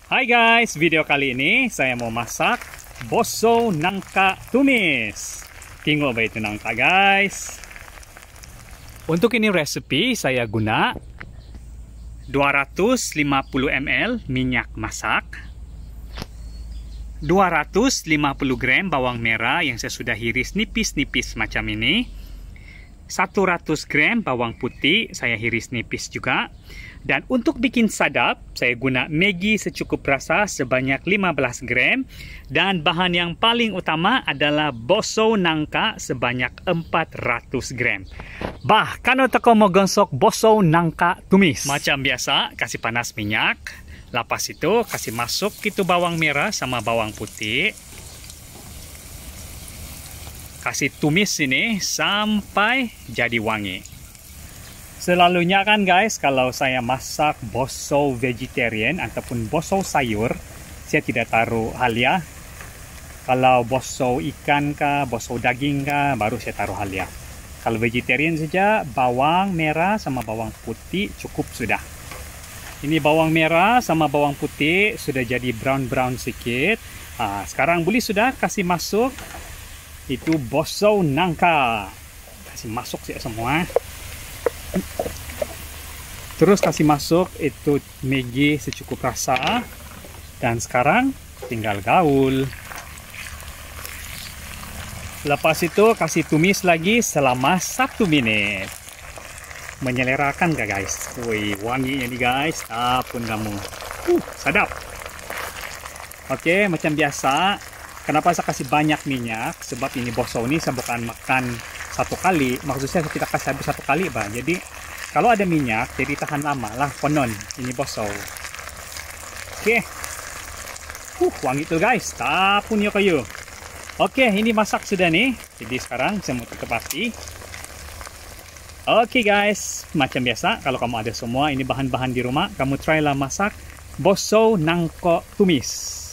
Hai guys, video kali ini saya mau masak boso nangka tumis. Tengok baik itu nangka guys. Untuk ini resepi saya guna 250 ml minyak masak, 250 gram bawang merah yang saya sudah iris nipis-nipis macam ini, 100 gram bawang putih saya iris nipis juga. Dan untuk bikin sadap, saya guna Maggi secukup rasa sebanyak 15 gram. Dan bahan yang paling utama adalah boso nangka sebanyak 400 gram. Kalau teko mau gonsok boso nangka tumis, macam biasa, kasih panas minyak. Lepas itu, kasih masuk itu bawang merah sama bawang putih. Kasih tumis ini sampai jadi wangi. Selalunya kan guys, kalau saya masak boso vegetarian ataupun boso sayur, saya tidak taruh halia. Kalau boso ikan kah, boso daging kah, baru saya taruh halia. Kalau vegetarian saja, bawang merah sama bawang putih cukup sudah. Ini bawang merah sama bawang putih sudah jadi brown-brown sedikit. Sekarang boleh sudah kasih masuk itu boso nangka. Kasih masuk sih semua. Terus kasih masuk itu Maggi secukup rasa. Dan sekarang tinggal gaul. Lepas itu kasih tumis lagi selama 1 menit. Menyelerakan gak guys? Wih, wanginya nih guys. Apun kamu. Sedap. Oke, macam biasa. Kenapa saya kasih banyak minyak? Sebab ini boso ini saya bukan makan satu kali. Maksudnya kita kasih habis satu kali, Bang. Jadi kalau ada minyak, jadi tahan lama lah konon ini boso. Oke. Wangi tuh guys. Tapun ya kayu. Oke, ini masak sudah nih. Jadi sekarang saya mau tutup api. Oke guys, macam biasa kalau kamu ada semua ini bahan-bahan di rumah, kamu try lah masak boso nangka tumis.